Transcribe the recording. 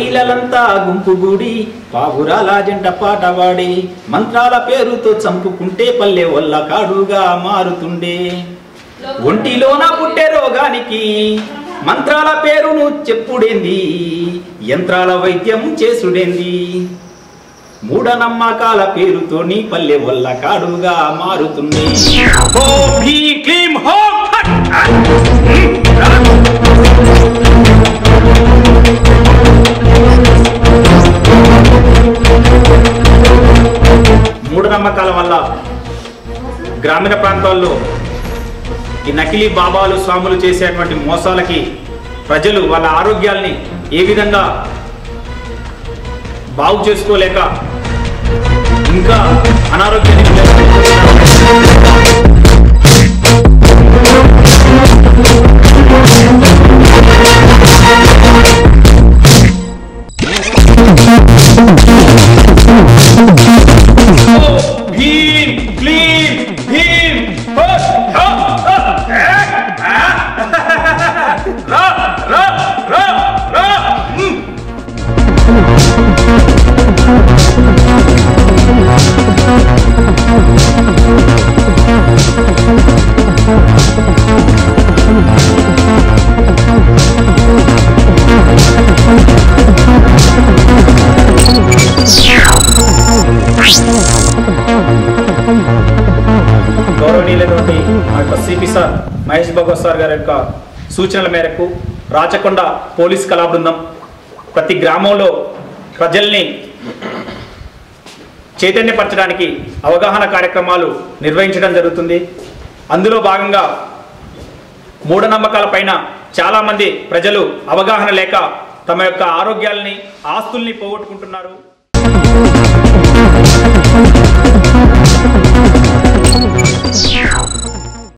మహిళలంతా గుంపుగూడి పావురాల జంట పాట పాడి మంత్రాల పేరుతో చంపుకుంటే పల్లె వల్ల కాడుగా మారుతుండే. ఒంటిలోన పుట్టే రోగానికి మంత్రాల పేరును చెప్పుడేంది, యంత్రాల వైద్యం చేసుడేంది. మూఢనమ్మకాల పేరుతో నీ పల్లె వల్ల కాడుగా మారుతుండే. మూఢనమ్మకాల వల్ల గ్రామీణ ప్రాంతాల్లో ఈ నకిలీ బాబాలు స్వాములు చేసేటువంటి మోసాలకి ప్రజలు వాళ్ళ ఆరోగ్యాల్ని ఏ విధంగా బాగు చేసుకోలేక ఇంకా అనారోగ్యానికి గౌరవనీయులైనటువంటి CP sir Mahesh Bhagwat sir గారి యొక్క సూచనల మేరకు రాచకొండ పోలీస్ కళా బృందం ప్రతి గ్రామంలో ప్రజల్ని చైతన్యపరచడానికి అవగాహన కార్యక్రమాలు నిర్వహించడం జరుగుతుంది. అందులో భాగంగా మూఢనమ్మకాల పైన చాలామంది ప్రజలు అవగాహన లేక తమ యొక్క ఆరోగ్యాల్ని ఆస్తుల్ని పోగొట్టుకుంటున్నారు.